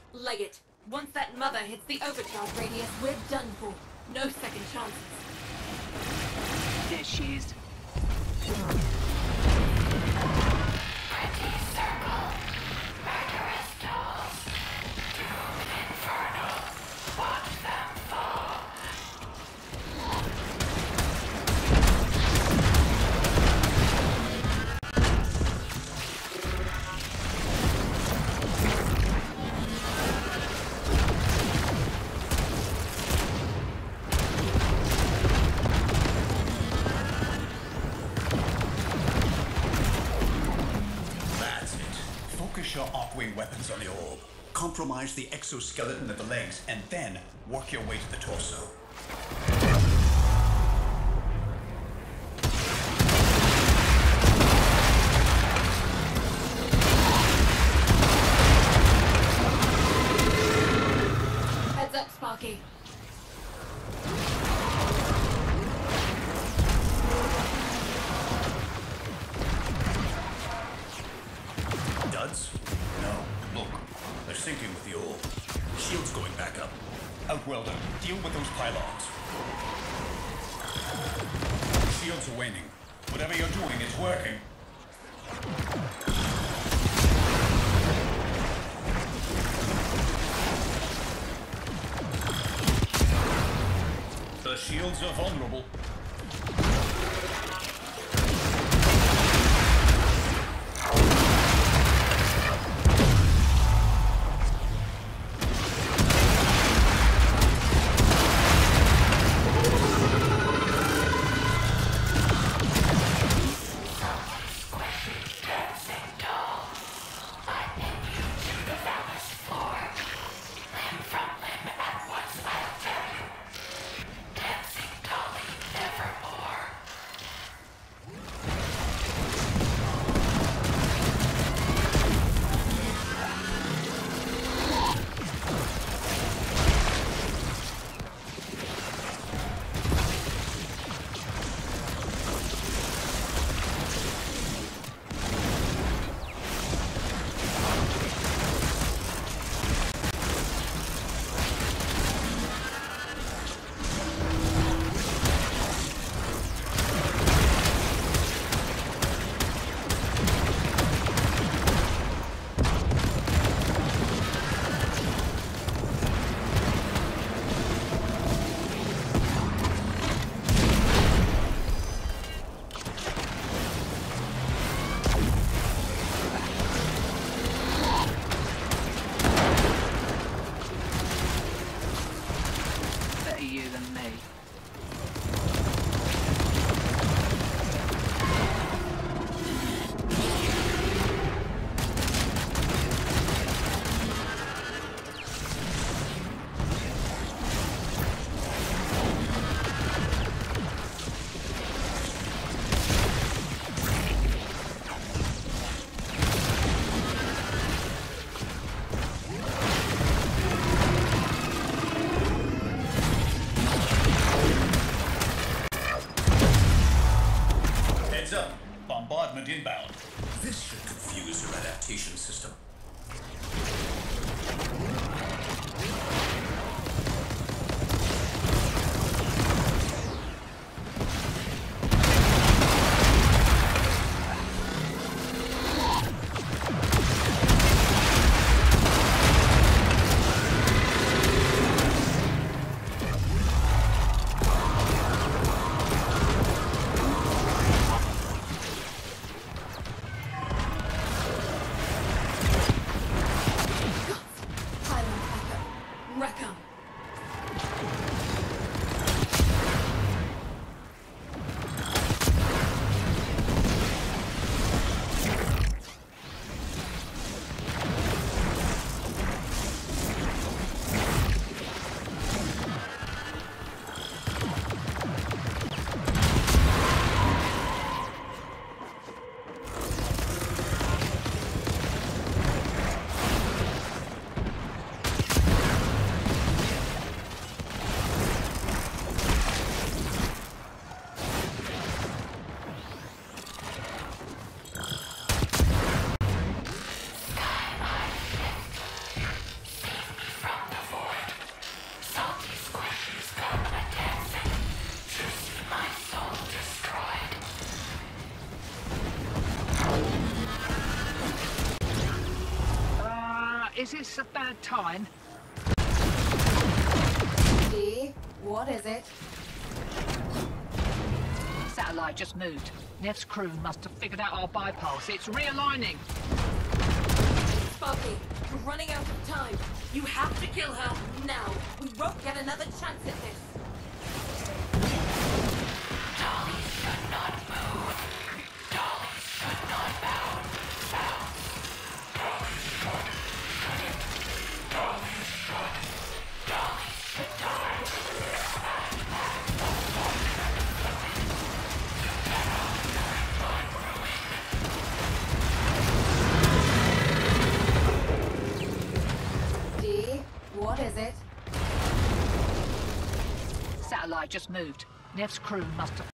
Leg it. Once that mother hits the overcharge radius, we're done for. No second chances. There she is. Pretty circle. Murderous dolls. Doom infernal. Watch them fall. Focus your arc-wing weapons on the orb. Compromise the exoskeleton of the legs, and then work your way to the torso. Heads up, Sparky. Duds? No. Look, they're sinking with the orb. Shield's going back up. Outwelder, deal with those pylons. Shields are waning. Whatever you're doing, it's working. The shields are vulnerable. Dancing dolly, Is this a bad time? Dee, what is it? Satellite just moved. Nev's crew must have figured out our bypass. It's realigning. Sparky, you're running out of time. You have to kill her now. We won't get another chance at this. Dolly should not move. Dolly should not bounce. Dolly should. Dolly should. Dolly should die. Dee, what is it? Satellite just moved. Nev's crew must have